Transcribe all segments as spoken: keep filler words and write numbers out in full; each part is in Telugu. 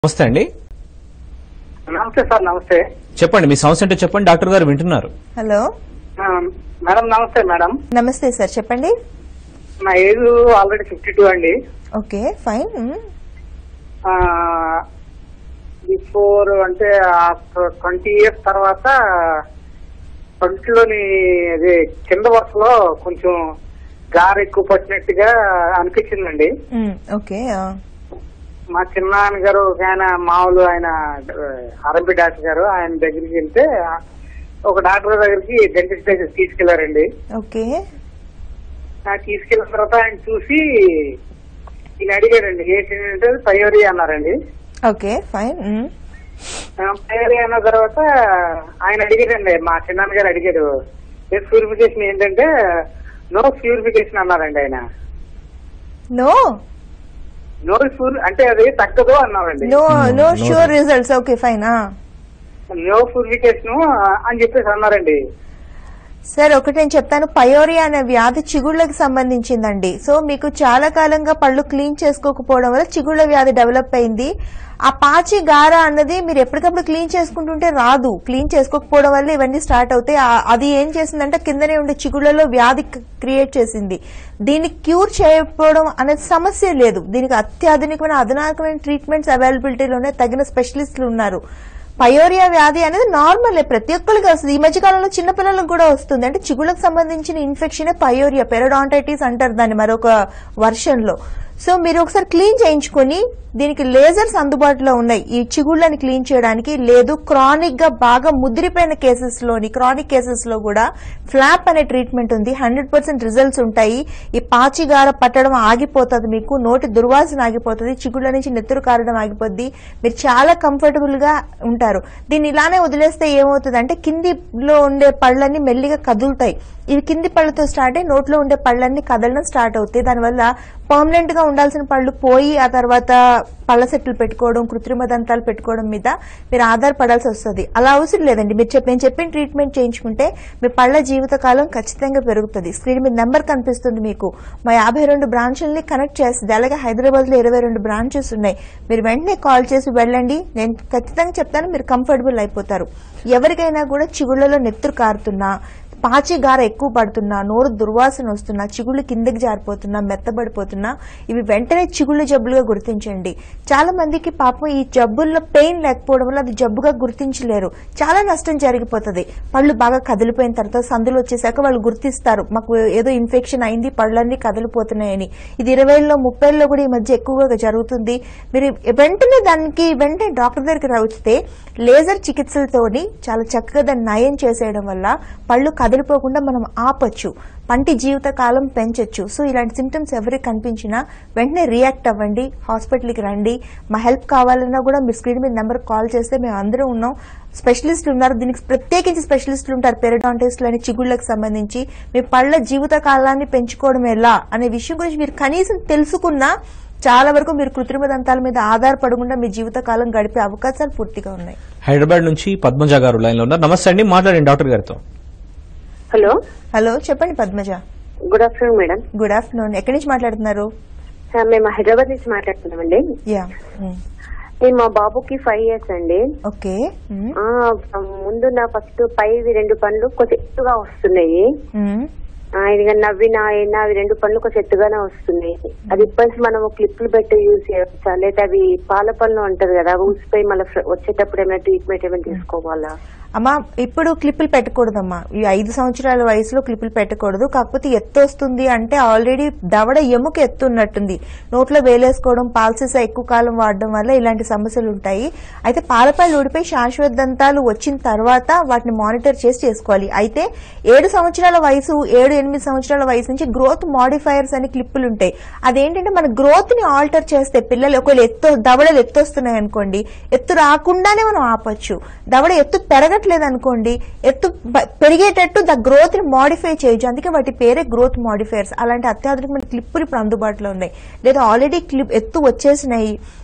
నమస్తే అండి. నమస్తే సార్. నమస్తే చెప్పండి, మీ సమస్య అంటే చెప్పండి, డాక్టర్ గారు వింటున్నారు. Hello madam. నమస్తే మేడం. నమస్తే సార్, చెప్పండి. నా ఏజ్ ఆల్రెడీ ఫిఫ్టీ టూ అండి. Okay, fine. బిఫోర్ అంటే ట్వంటీ ఇయర్స్ తర్వాత పంటిలోని అదే కింద వరుసలో కొంచెం గారు ఎక్కువ పట్టినట్టుగా అనిపించిందండి. ఓకే. మా చిన్నాన్న గారు ఆయన మామూలు ఆయన ఆర్ఎంపీ డాక్టర్ గారు, ఆయన దగ్గరికి వెళ్తే ఒక డాక్టర్ దగ్గరికి డెంటిస్ట్ దగ్గరికి తీసుకెళ్లారండి. ఓకే. తీసుకెళ్లిన తర్వాత ఆయన చూసి ఈయన అడిగారండి ఏంటంటే పయోరీ అన్నారండి. Okay, fine. పయోరీ అన్న తర్వాత ఆయన అడిగారండి, మా చిన్నాన్న గారు అడిగారు ప్యూరిఫికేషన్ ఏంటంటే నో ప్యూరిఫికేషన్ అన్నారండి. ఆయన నో నో ప్యూర్ అంటే అది తగ్గదు అన్నారండి. No no sure results. Okay, fine. No purification అని చెప్పేసి అన్నారండి. సార్, ఒకటి నేను చెప్తాను. పయోరియా అనే వ్యాధి చిగుళ్లకు సంబంధించిందండి. సో మీకు చాలా కాలంగా పళ్ళు క్లీన్ చేసుకోకపోవడం వల్ల చిగుళ్ల వ్యాధి డెవలప్ అయింది. ఆ పాచి గార అన్నది మీరు ఎప్పటికప్పుడు క్లీన్ చేసుకుంటుంటే రాదు. క్లీన్ చేసుకోకపోవడం వల్ల ఇవన్నీ స్టార్ట్ అవుతాయి. అది ఏం చేసిందంటే కిందనే ఉండే చిగుళ్లలో వ్యాధి క్రియేట్ చేసింది. దీన్ని క్యూర్ చేయకపోవడం అనేది సమస్య లేదు. దీనికి అత్యాధునికమైన అధునాతనమైన ట్రీట్మెంట్స్ అవైలబిలిటీలోనే తగిన స్పెషలిస్టులు ఉన్నారు. పయోరియా వ్యాధి అనేది నార్మల్, ప్రతి ఒక్కరికి వస్తుంది. ఈ మధ్య కాలంలో చిన్నపిల్లలకు కూడా వస్తుంది. అంటే చిగుళ్ళకు సంబంధించిన ఇన్ఫెక్షన్ పయోరియా, పెరడాంటైటిస్ అంటారు దాన్ని మరొక వర్షన్ లో. సో మీరు ఒకసారి క్లీన్ చేయించుకుని, దీనికి లేజర్స్ అందుబాటులో ఉన్నాయి ఈ చిగుళ్ళని క్లీన్ చేయడానికి. లేదు క్రానిక్ గా బాగా ముదిరిపోయిన కేసెస్ లోని క్రానిక్ కేసెస్ లో కూడా ఫ్లాప్ అనే ట్రీట్మెంట్ ఉంది. హండ్రెడ్ పర్సెంట్ రిజల్ట్స్ ఉంటాయి. ఈ పాచిగార పట్టడం ఆగిపోతుంది, మీకు నోటి దుర్వాసన ఆగిపోతుంది, చిగుళ్ళ నుంచి నెత్తురు కారడం ఆగిపోద్ది, మీరు చాలా కంఫర్టబుల్ గా ఉంటారు. దీన్ని ఇలానే వదిలేస్తే ఏమవుతుంది అంటే కిందిలో ఉండే పళ్ళన్నీ మెల్లిగా కదులుతాయి. ఇవి కింది పళ్ళతో స్టార్ట్ అయ్యి నోట్లో ఉండే పళ్ళన్నీ కదలడం స్టార్ట్ అవుతాయి. దానివల్ల పర్మనెంట్ గా ఉండాల్సిన పళ్ళు పోయి ఆ తర్వాత పళ్ళ సెట్లు పెట్టుకోవడం, కృత్రిమ దంతాలు పెట్టుకోవడం మీద మీరు ఆధారపడాల్సి వస్తుంది. అలా అవసరం లేదండి. మీరు చెప్పి నేను చెప్పిన ట్రీట్మెంట్ చేయించుకుంటే మీ పళ్ళ జీవితకాలం ఖచ్చితంగా పెరుగుతుంది. స్క్రీన్ మీద నెంబర్ కనిపిస్తుంది మీకు. మా యాభై రెండు బ్రాంచుల్ని కనెక్ట్ చేస్తుంది. అలాగే హైదరాబాద్ లో ఇరవై రెండు బ్రాంచెస్ ఉన్నాయి. మీరు వెంటనే కాల్ చేసి వెళ్ళండి. నేను ఖచ్చితంగా చెప్తాను, మీరు కంఫర్టబుల్ అయిపోతారు. ఎవరికైనా కూడా చిగుళ్లలో నెత్తురు కారుతున్నా, పాచి గార ఎక్కువ పడుతున్నా, నోరు దుర్వాసన వస్తున్నా, చిగుళ్ళు కిందకి జారిపోతున్నా, మెత్తబడిపోతున్నా, ఇవి వెంటనే చిగుళ్ళు జబ్బులుగా గుర్తించండి. చాలా మందికి పాపం ఈ జబ్బుల్లో పెయిన్ లేకపోవడం వల్ల అది జబ్బుగా గుర్తించలేరు. చాలా నష్టం జరిగిపోతుంది. పళ్ళు బాగా కదిలిపోయిన తర్వాత సందులు వచ్చేసాక వాళ్ళు గుర్తిస్తారు, మాకు ఏదో ఇన్ఫెక్షన్ అయింది, పళ్ళన్నీ కదిలిపోతున్నాయని. ఇది ఇరవైలో ముప్పైలో కూడా ఈ మధ్య ఎక్కువగా జరుగుతుంది. మీరు వెంటనే దానికి వెంటనే డాక్టర్ దగ్గరికి రావచ్చితే లేజర్ చికిత్సలతోని చాలా చక్కగా దాన్ని నయం చేసేయడం వల్ల పళ్ళు కదిలిపోకుండా మనం ఆపొచ్చు, పంటి జీవిత కాలం పెంచొచ్చు. సో ఇలాంటి సిమ్టమ్స్ ఎవరికి కనిపించినా వెంటనే రియాక్ట్ అవ్వండి, హాస్పిటల్కి రండి. మా హెల్ప్ కావాలన్నా కూడా మీరు స్క్రీన్ మీద నెంబర్ కాల్ చేస్తే మేము అందరూ ఉన్నాం. స్పెషలిస్టులు ఉన్నారు, దీనికి ప్రత్యేకించి స్పెషలిస్టులు ఉంటారు. పెరడాంటిస్టులు అని చిగుళ్లకు సంబంధించి మీ పళ్ళ జీవిత కాలాన్ని పెంచుకోవడం ఎలా అనే విషయం గురించి మీరు కనీసం తెలుసుకున్నా చాలా వరకు మీరు కృత్రిమ దంతాల మీద ఆధారపడకుండా మీ జీవితకాలం గడిపే అవకాశాలు పూర్తిగా ఉన్నాయి. హైదరాబాద్ నుంచి పద్మజ గారు లైన్ లో ఉన్నారు. నమస్తే అండి, మాట్లాడండి డాక్టర్ గారితో. హలో హలో, చెప్పండి Padmaja. Good afternoon madam. Good afternoon. ఎక్కడి నుంచి మాట్లాడుతున్నారు? మేము హైదరాబాద్ నుంచి మాట్లాడుతున్నామండి. యా, నేను మా బాబుకి ఫైవ్ ఇయర్స్ అండి. ఓకే. ముందు నా ఫస్ట్ పై రెండు పనులు కొంచెం ఎత్తుగా వస్తున్నాయి. ఇది నవ్వినా అయినా అవి రెండు పనులు కొంచెం ఎత్తుగానే వస్తున్నాయి. అది ఇప్పటి మనం క్లిప్లు పెట్టి యూజ్ చేయవచ్చా, లేదా అవి పాల పనులు అంటారు కదా, ఊసిపోయి మళ్ళీ వచ్చేటప్పుడు ఏమైనా ట్రీట్మెంట్ ఏమైనా తీసుకోవాలా? అమ్మా, ఇప్పుడు క్లిప్పులు పెట్టకూడదమ్మా. ఈ ఐదు సంవత్సరాల వయసులో క్లిప్పులు పెట్టకూడదు. కాకపోతే ఎత్తు వస్తుంది అంటే ఆల్రెడీ దవడ ఎముక ఎత్తు ఉన్నట్టుంది. నోట్లో వేలేసుకోవడం, పాల్సీసా ఎక్కువ కాలం వాడడం వల్ల ఇలాంటి సమస్యలు ఉంటాయి. అయితే పాలపాలు ఊడిపోయి శాశ్వత దంతాలు వచ్చిన తర్వాత వాటిని మానిటర్ చేసి చేసుకోవాలి. అయితే ఏడు సంవత్సరాల వయసు, ఏడు ఎనిమిది సంవత్సరాల వయసు నుంచి గ్రోత్ మాడిఫైయర్స్ అని క్లిప్పులు ఉంటాయి. అదేంటంటే మన గ్రోత్ ని ఆల్టర్ చేస్తే పిల్లలు ఒకవేళ ఎత్తు దవడలు ఎత్తు వస్తున్నాయి అనుకోండి, ఎత్తు రాకుండానే మనం ఆపొచ్చు. దవడ ఎత్తు పెరగ అనుకోండి, ఎత్తు పెరిగేటట్టు ద గ్రోత్ ని మాడిఫై చేయొచ్చు. అందుకే వాటి పేరే గ్రోత్ మాడిఫైయర్స్. అలాంటి అత్యాధునికమైన క్లిప్పులు ఇప్పుడు అందుబాటులో ఉన్నాయి. లేదా ఆల్రెడీ క్లిప్ ఎత్తు వచ్చేసినాయి,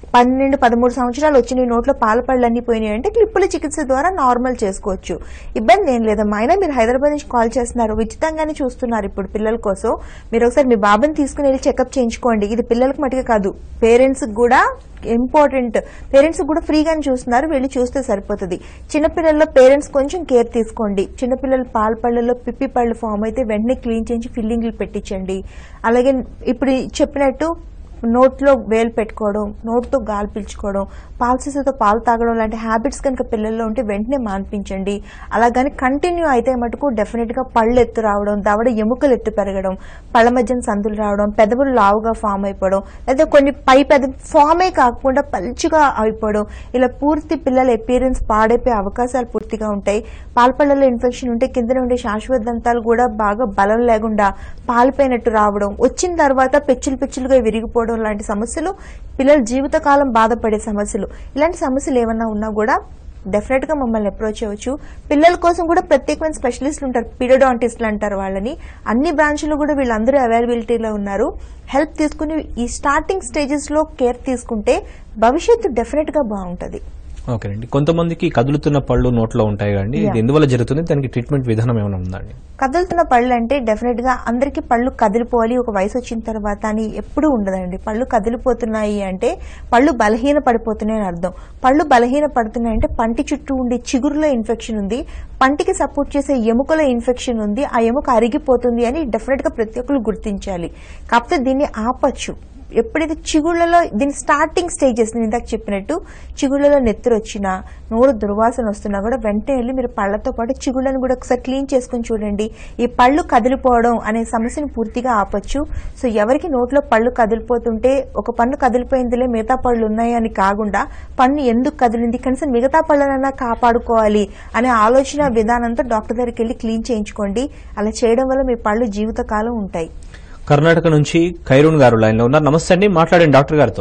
పన్నెండు పదమూడు సంవత్సరాలు వచ్చిన నోట్లో పాల పళ్ళు అన్ని పోయినాయి అంటే క్లిప్పుల చికిత్స ద్వారా నార్మల్ చేసుకోవచ్చు, ఇబ్బంది ఏం లేదమ్మా. అయినా మీరు హైదరాబాద్ నుంచి కాల్ చేస్తున్నారు, ఉచితంగానే చూస్తున్నారు ఇప్పుడు పిల్లల కోసం. మీరు ఒకసారి మీ బాబుని తీసుకుని వెళ్ళి చెకప్ చేయించుకోండి. ఇది పిల్లలకు మటుకే కాదు, పేరెంట్స్ కూడా ఇంపార్టెంట్. పేరెంట్స్ కూడా ఫ్రీగానే చూస్తున్నారు, వెళ్ళి చూస్తే సరిపోతుంది. చిన్నపిల్లల్లో పేరెంట్స్ కొంచెం కేర్ తీసుకోండి. చిన్నపిల్లల పాల పళ్ళలో పిప్పి పళ్ళు ఫామ్ అయితే వెంటనే క్లీన్ చేయించి ఫిల్లింగ్లు పెట్టించండి. అలాగే ఇప్పుడు చెప్పినట్టు నోట్లో వేలు పెట్టుకోవడం, నోటుతో గాలి పీల్చుకోవడం, పాల సీసాతో పాలు తాగడం లాంటి హ్యాబిట్స్ కనుక పిల్లల్లో ఉంటే వెంటనే మాన్పించండి. అలాగని కంటిన్యూ అయితే మటుకు డెఫినెట్ గా పళ్ళు ఎత్తు రావడం, దవడ ఎముకలు ఎత్తు పెరగడం, పళ్ళ మధ్యన సందులు రావడం, పెదవులు లావుగా ఫామ్ అయిపోవడం, లేదా కొన్ని పై పెద ఫామే కాకుండా పల్చుగా అయిపోవడం, ఇలా పూర్తి పిల్లల అపీరెన్స్ పాడైపోయే అవకాశాలు పూర్తిగా ఉంటాయి. పాలపళ్ళలో ఇన్ఫెక్షన్ ఉంటే కింద ఉండే శాశ్వత దంతాలు కూడా బాగా బలం లేకుండా పాలిపోయినట్టు రావడం, వచ్చిన తర్వాత పెచ్చులు పెచ్చులుగా విరిగిపోవడం లాంటి సమస్యలు పిల్లల జీవితకాలం బాధపడే సమస్యలు. ఇలాంటి సమస్యలు ఏమన్నా ఉన్నా కూడా డెఫినెట్ గా మమ్మల్ని అప్రోచ్ అవ్వచ్చు. పిల్లల కోసం కూడా ప్రత్యేకమైన స్పెషలిస్టులు ఉంటారు, పీడియాట్రిస్టులు అంటారు వాళ్ళని. అన్ని బ్రాంచ్లు కూడా వీళ్ళందరూ అవైలబిలిటీలో ఉన్నారు. హెల్ప్ తీసుకుని ఈ స్టార్టింగ్ స్టేజెస్ లో కేర్ తీసుకుంటే భవిష్యత్తు డెఫినెట్ గా బాగుంటది. ఓకేనండి, కొంతమందికి కదులుతున్న పళ్ళు నోట్లో ఉంటాయి కండి, ఇది ఎందువల్ల జరుగుతుంది, దానికి ట్రీట్మెంట్ విధానం ఏమైనా ఉందండి? కదులుతున్న పళ్ళు అంటే డెఫినెట్ గా అందరికి పళ్ళు కదిలిపోవాలి ఒక వయసు వచ్చిన తర్వాత అని ఎప్పుడూ ఉండదండి. పళ్ళు కదిలిపోతున్నాయి అంటే పళ్ళు బలహీన పడిపోతున్నాయి అని అర్థం. పళ్ళు బలహీన పడుతున్నాయి అంటే పంటి చుట్టూ ఉండే చిగురులో ఇన్ఫెక్షన్ ఉంది, పంటికి సపోర్ట్ చేసే ఎముకలో ఇన్ఫెక్షన్ ఉంది, ఆ ఎముక అరిగిపోతుంది అని డెఫినెట్ గా ప్రతి ఒక్కరు గుర్తించాలి. కాకపోతే దీన్ని ఆపచ్చు. ఎప్పుడైతే చిగుళ్లలో దీని స్టార్టింగ్ స్టేజెస్ నేను ఇందాక చెప్పినట్టు చిగుళ్లలో నెత్తురు వచ్చినా, నోరు దుర్వాసన వస్తున్నా కూడా వెంటనే వెళ్ళి మీరు పళ్లతో పాటు చిగుళ్లను కూడా ఒకసారి క్లీన్ చేసుకుని చూడండి. ఈ పళ్ళు కదిలిపోవడం అనే సమస్యను పూర్తిగా ఆపచ్చు. సో ఎవరికి నోట్లో పళ్ళు కదిలిపోతుంటే ఒక పన్ను కదిలిపోయిందిలే మిగతా పళ్ళు ఉన్నాయి అని కాకుండా పన్ను ఎందుకు కదిలింది, కనీసం మిగతా పళ్ళనన్నా కాపాడుకోవాలి అనే ఆలోచన విధానంతో డాక్టర్ దగ్గరికి వెళ్ళి క్లీన్ చేయించుకోండి. అలా చేయడం వల్ల మీ పళ్ళు జీవితకాలం ఉంటాయి. కర్ణాటక నుంచి ఖైరూన్ గారు లైన్ లో ఉన్నారు. నమస్తే అండి, మాట్లాడండి డాక్టర్ గారితో.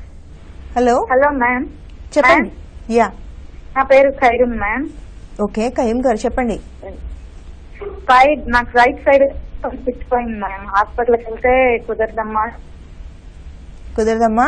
హలో హలో మ్యామ్, చెప్పండి. యా, నా పేరు ఖైరూన్ మ్యామ్. ఓకే ఖైరూన్ గారు చెప్పండి. సైడ్ నాకు రైట్ సైడ్ పిచ్చిపోయింది మ్యామ్, హాస్పిటల్కి వెళ్తే కుదరదమ్మా. కుదరదమ్మా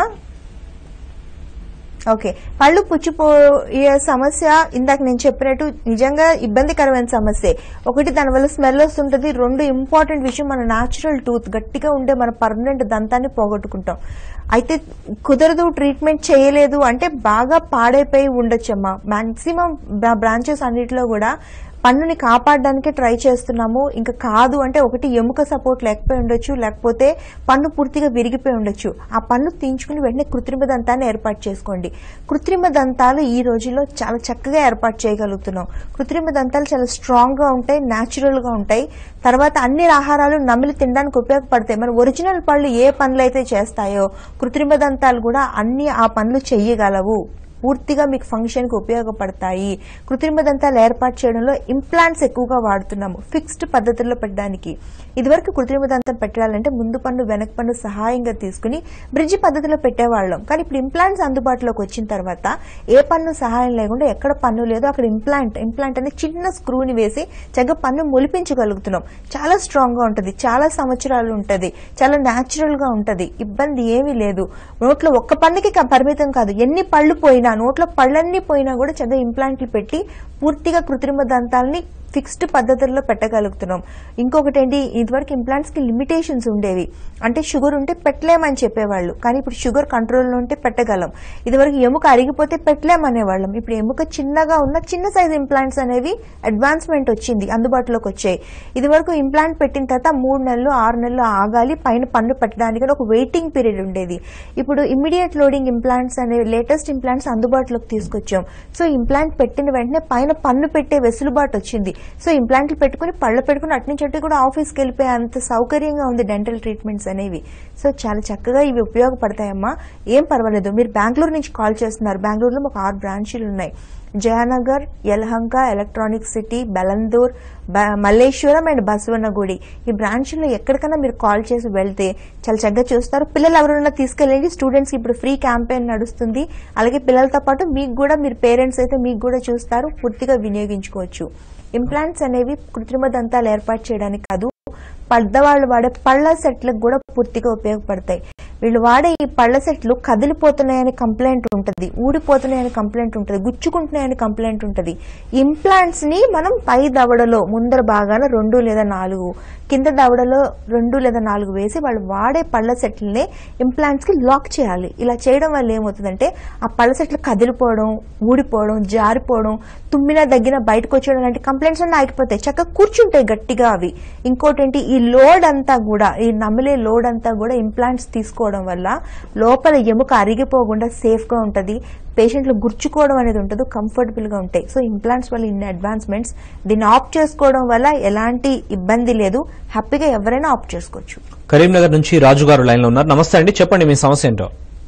ఓకే. పళ్ళు పుచ్చిపోయే సమస్య ఇందాక నేను చెప్పినట్టు నిజంగా ఇబ్బందికరమైన సమస్య. ఒకటి దానివల్ల స్మెల్ వస్తుంటది, రెండు ఇంపార్టెంట్ విషయం మన న్యాచురల్ టూత్ గట్టిగా ఉండే మన పర్మనెంట్ దంతాన్ని పోగొట్టుకుంటాం. అయితే కుదరదు ట్రీట్మెంట్ చేయలేదు అంటే బాగా పాడైపోయి ఉండొచ్చమ్మా. మాక్సిమం బ్రాంచెస్ అన్నిటిలో కూడా పన్నుని కాపాడడానికి ట్రై చేస్తున్నాము. ఇంకా కాదు అంటే ఒకటి ఎముక సపోర్ట్ లేకపోయి ఉండొచ్చు, లేకపోతే పన్ను పూర్తిగా విరిగిపోయి ఉండొచ్చు. ఆ పన్ను తీయించుకుని వెంటనే కృత్రిమ దంతాన్ని ఏర్పాటు చేసుకోండి. కృత్రిమ దంతాలు ఈ రోజుల్లో చాలా చక్కగా ఏర్పాటు చేయగలుగుతున్నాం. కృత్రిమ దంతాలు చాలా స్ట్రాంగ్ గా ఉంటాయి, న్యాచురల్ గా ఉంటాయి. తర్వాత అన్ని ఆహారాలు నమిలి తినడానికి ఉపయోగపడతాయి. మన ఒరిజినల్ పళ్ళు ఏ పనులు అయితే చేస్తాయో కృత్రిమ దంతాలు కూడా అన్ని ఆ పనులు చెయ్యగలవు. పూర్తిగా మీకు ఫంక్షన్ కి ఉపయోగపడతాయి. కృత్రిమ దంతాలు ఏర్పాటు చేయడంలో ఇంప్లాంట్స్ ఎక్కువగా వాడుతున్నాము ఫిక్స్డ్ పద్ధతుల్లో పెట్టడానికి. ఇదివరకు కృత్రిమ దంతం పెట్టాలంటే ముందు పన్ను వెనక పన్ను సహాయంగా తీసుకుని బ్రిడ్జి పద్ధతిలో పెట్టేవాళ్ళం. కానీ ఇప్పుడు ఇంప్లాంట్స్ అందుబాటులోకి వచ్చిన తర్వాత ఏ పన్ను సహాయం లేకుండా ఎక్కడ పన్ను లేదో అక్కడ ఇంప్లాంట్ ఇంప్లాంట్ అనే చిన్న స్క్రూని వేసి చక్కగా పన్ను మొలిపించగలుగుతున్నాం. చాలా స్ట్రాంగ్ గా ఉంటది, చాలా సంవత్సరాలు ఉంటది, చాలా న్యాచురల్ గా ఉంటది, ఇబ్బంది ఏమీ లేదు. నోట్లో ఒక్క పన్నుకి పరిమితం కాదు, ఎన్ని పళ్ళు పోయినా నోట్లో పళ్ళన్నీ పోయినా కూడా చక్కగా ఇంప్లాంట్లు పెట్టి పూర్తిగా కృత్రిమ దంతాలని ఫిక్స్డ్ పద్ధతుల్లో పెట్టగలుగుతున్నాం. ఇంకొకటి ఏంటి, ఇదివరకు ఇంప్లాంట్స్ కి లిమిటేషన్స్ ఉండేవి. అంటే షుగర్ ఉంటే పెట్టలేమని చెప్పేవాళ్ళు, కానీ ఇప్పుడు షుగర్ కంట్రోల్లో ఉంటే పెట్టగలం. ఇదివరకు ఎముక అరిగిపోతే పెట్టలేమనేవాళ్ళం, ఇప్పుడు ఎముక చిన్నగా ఉన్న చిన్న సైజ్ ఇంప్లాంట్స్ అనేవి అడ్వాన్స్మెంట్ వచ్చింది, అందుబాటులోకి వచ్చాయి. ఇదివరకు ఇంప్లాంట్ పెట్టిన తర్వాత మూడు నెలలు ఆరు నెలలు ఆగాలి పైన పన్ను పెట్టడానికి ఒక వెయిటింగ్ పీరియడ్ ఉండేది. ఇప్పుడు ఇమ్మీడియట్ లోడింగ్ ఇంప్లాంట్స్ అనేవి లేటెస్ట్ ఇంప్లాంట్స్ అందుబాటులోకి తీసుకొచ్చాం. సో ఇంప్లాంట్ పెట్టిన వెంటనే పైన పన్ను పెట్టే వెసులుబాటు వచ్చింది. సో ఇంప్లాంట్లు పెట్టుకుని పళ్ళు పెట్టుకుని అటు నుంచి అటు కూడా ఆఫీస్కి వెళ్ళిపోయే అంత సౌకర్యంగా ఉంది డెంటల్ ట్రీట్మెంట్స్ అనేవి. సో చాలా చక్కగా ఇవి ఉపయోగపడతాయమ్మా, ఏం పర్వాలేదు. మీరు బెంగళూరు నుంచి కాల్ చేస్తున్నారు, బెంగళూరులో మాకు ఆరు బ్రాంచీలు ఉన్నాయి. Jayanagar, Yelahanka, electronic city, Bellandur, Malleshwaram and Basavanagudi. ఈ బ్రాంచ్లో ఎక్కడికైనా మీరు కాల్ చేసి వెళ్తే చాలా చక్కగా చూస్తారు. పిల్లలు ఎవరైనా తీసుకెళ్ళండి, స్టూడెంట్స్కి ఇప్పుడు ఫ్రీ క్యాంపెయిన్ నడుస్తుంది. అలాగే పిల్లలతో పాటు మీకు కూడా, మీరు పేరెంట్స్ అయితే మీకు కూడా చూస్తారు, పూర్తిగా వినియోగించుకోవచ్చు. ఇంప్లాంట్స్ అనేవి కృత్రిమ దంతాలు ఏర్పాటు చేయడానికి కాదు, పెద్దవాళ్ళు వాడే పళ్ళ సెట్లకు కూడా పూర్తిగా ఉపయోగపడతాయి. వీళ్ళు వాడే ఈ పళ్ళ సెట్లు కదిలిపోతున్నాయని కంప్లైంట్ ఉంటుంది, ఊడిపోతున్నాయని కంప్లైంట్ ఉంటుంది, గుచ్చుకుంటున్నాయని కంప్లైంట్ ఉంటుంది. ఇంప్లాంట్స్ ని మనం పై దవడలో ముందర భాగాన రెండు లేదా నాలుగు, కింద దవడలో రెండు లేదా నాలుగు వేసి వాళ్ళు వాడే పళ్ళ సెట్లని ఇంప్లాంట్స్ కి లాక్ చేయాలి. ఇలా చేయడం వల్ల ఏమవుతుందంటే ఆ పళ్ళ సెట్లు కదిలిపోవడం, ఊడిపోవడం, జారిపోవడం, తుమ్మినా దగ్గర బయటకు వచ్చేయడం లాంటి కంప్లైంట్స్ అన్నీ ఆగిపోతాయి, చక్కగా కూర్చుంటాయి గట్టిగా అవి. ఇంకోటి ఏంటి, ఈ లోడ్ అంతా కూడా, ఈ నమిలే లోడ్ అంతా కూడా ఇంప్లాంట్స్ తీసుకోవడం వల్ల లోపల ఎముక అరిగిపోకుండా సేఫ్ గా ఉంటది, పేషెంట్లు గుర్చుకోవడం అనేది ఉంటుంది, కంఫర్టబుల్ గా ఉంటాయి. సో ఇంప్లాంట్స్ వల్ల ఇన్ని అడ్వాన్స్మెంట్స్, దీన్ని ఆప్ట్ చేసుకోవడం వల్ల ఎలాంటి ఇబ్బంది లేదు, హ్యాపీగా ఎవరైనా ఆప్ట్ చేసుకోవచ్చు. కరీంనగర్ నుంచి రాజు గారు లైన్ లో ఉన్నారు. నమస్తే అండి, చెప్పండి మీ సమస్య ఏంటో.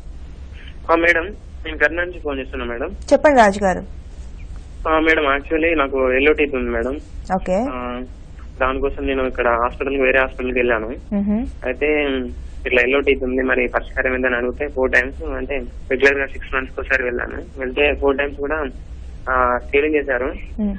మేడం నేను కర్ణ నుంచి ఫోన్ చేస్తున్నా మేడం. చెప్పండి రాజు గారు. మేడం యాక్చువల్లీ నాకు ఎల్లో టీత్ ఉంది మేడం. ఓకే. దానికోసం నేను ఇక్కడ హాస్పిటల్ వేరే హాస్పిటల్కి వెళ్ళాను. అయితే ఇట్లా ఎల్లో టీత్ ఉంది, మరి పరిష్కారం ఏందని అడిగితే ఫోర్ టైమ్స్, అంటే రెగ్యులర్ గా సిక్స్ మంత్స్ ఒకసారి వెళ్ళాను. వెళ్తే ఫోర్ టైమ్స్ కూడా స్టీలింగ్ చేశారు.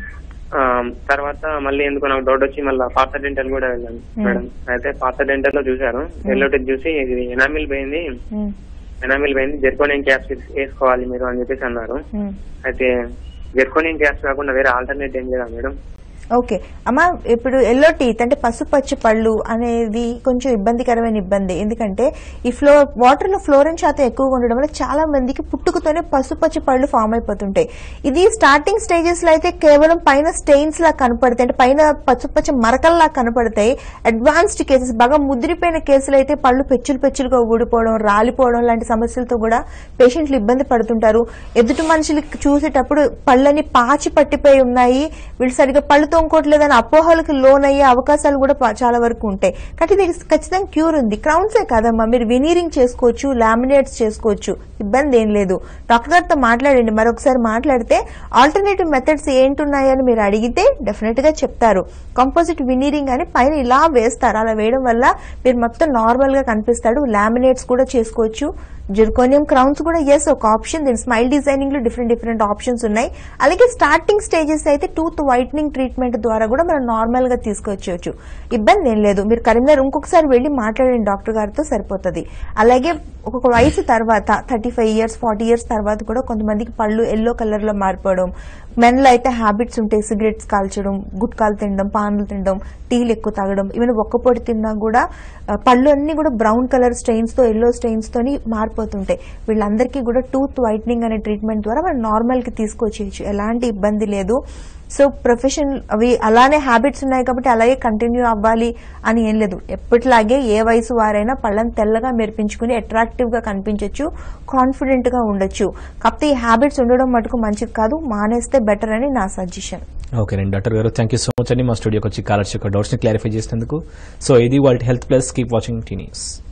తర్వాత మళ్ళీ ఎందుకు నాకు డౌట్ వచ్చి మళ్ళీ పార్థ డెంటల్ కూడా వెళ్ళాను మేడం. అయితే పార్థ డెంటల్ లో చూసారు, ఎల్లో టీత్ చూసి ఇది ఎనామిల్ పోయింది, ఎనామిల్ పోయింది, జెర్కోనియం క్యాప్స్ వేసుకోవాలి మీరు అని చెప్పేసి అన్నారు. అయితే జెర్కోనియం క్యాప్స్ కాకుండా వేరే ఆల్టర్నేట్ ఏం లేదా మేడం? ఓకే అమ్మా, ఇప్పుడు ఎల్లో టీత్ అంటే పసుపచ్చి పళ్ళు అనేది కొంచెం ఇబ్బందికరమైన ఇబ్బంది. ఎందుకంటే ఈ ఫ్లో వాటర్ లో ఫ్లోరిన్ శాతం ఎక్కువగా ఉండడం వల్ల చాలా మందికి పుట్టుకతోనే పసుపచ్చి పళ్ళు ఫామ్ అయిపోతుంటాయి. ఇది స్టార్టింగ్ స్టేజెస్ లో అయితే కేవలం పైన స్టెయిన్స్ లా కనపడతాయి, అంటే పైన పసుపచ్చి మరకల్లా కనపడతాయి. అడ్వాన్స్డ్ కేసెస్, బాగా ముదిరిపోయిన కేసులు అయితే పళ్ళు పెచ్చులు పెచ్చులుగా ఊడిపోవడం, రాలిపోవడం లాంటి సమస్యలతో కూడా పేషెంట్లు ఇబ్బంది పడుతుంటారు. ఎదుటి మనుషులకి చూసేటప్పుడు పళ్ళని పాచి పట్టిపోయి ఉన్నాయి, వీళ్ళు సరిగ్గా పళ్ళుతో ఇంకోట్లేదని అపోహలకు లోన్ అయ్యే అవకాశాలు కూడా చాలా వరకు ఉంటాయి. కాబట్టి ఇది ఖచ్చితంగా క్యూర్ ఉంది. క్రౌన్సే కాదమ్మా, మీరు వినీరింగ్ చేసుకోవచ్చు, లామినేట్స్ చేసుకోవచ్చు, ఇబ్బంది ఏం లేదు. డాక్టర్ గారితో మాట్లాడండి, మరొకసారి మాట్లాడితే ఆల్టర్నేటివ్ మెథడ్స్ ఏంటున్నాయని మీరు అడిగితే డెఫినెట్ గా చెప్తారు. కంపోజిట్ వినీరింగ్ అని పైన ఇలా వేస్తారు, అలా వేయడం వల్ల మీరు మొత్తం నార్మల్ గా కనిపిస్తాడు. లామినేట్స్ కూడా చేసుకోవచ్చు. జెర్కోనియం క్రౌన్స్ కూడా ఎస్ ఒక ఆప్షన్. దీని స్మైల్ డిజైనింగ్ లో డిఫరెంట్ డిఫరెంట్ ఆప్షన్స్ ఉన్నాయి. అలాగే స్టార్టింగ్ స్టేజెస్ అయితే టూత్ వైట్నింగ్ ట్రీట్మెంట్ ద్వారా కూడా మనం నార్మల్ గా తీసుకొచ్చేయచ్చు, ఇబ్బంది ఏం లేదు. మీరు కరీంనగర్ ఇంకొకసారి వెళ్లి మాట్లాడండి డాక్టర్ గారితో, సరిపోతుంది. అలాగే ఒక్కొక్క వయసు తర్వాత thirty five years forty years తర్వాత కూడా కొంతమందికి పళ్ళు ఎల్లో కలర్ లో మారిపోవడం, మెన్లో అయితే హ్యాబిట్స్ ఉంటాయి, సిగరెట్స్ కాల్చడం, గుట్కాలు తినడం, పాన్లు తినడం, టీలు ఎక్కువ తాగడం, ఈవెన్ ఒక్కపొడి తిన్నా కూడా పళ్ళు అన్ని కూడా బ్రౌన్ కలర్ స్టెయిన్స్ తో, ఎల్లో స్టెయిన్స్ తోని మారిపోతుంటాయి. వీళ్ళందరికీ కూడా టూత్ వైట్నింగ్ అనే ట్రీట్మెంట్ ద్వారా మనం నార్మల్ కి తీసుకొచ్చేయచ్చు, ఎలాంటి ఇబ్బంది లేదు. సో ప్రొఫెషన్ అవి అలానే హ్యాబిట్స్ ఉన్నాయి కాబట్టి అలాగే కంటిన్యూ అవ్వాలి అని ఏం లేదు. ఎప్పటిలాగే ఏ వయసు వారైనా పళ్ళని తెల్లగా మెరిపించుకుని అట్రాక్టివ్ గా కనిపించవచ్చు, కాన్ఫిడెంట్ గా ఉండొచ్చు. కాకపోతే ఈ హ్యాబిట్స్ ఉండడం మటుకు మంచిది కాదు, మానేస్తే బెటర్ అని నా సజెషన్. ఓకేనండి డాక్టర్ గారు, థ్యాంక్ యూ సో మచ్ అండి మా స్టూడియోకి వచ్చి కాలర్స్ యొక్క డౌట్స్ ని క్లారిఫై చేసినందుకు. సో ఇది వాళ్ళ health plus, keep watching T news.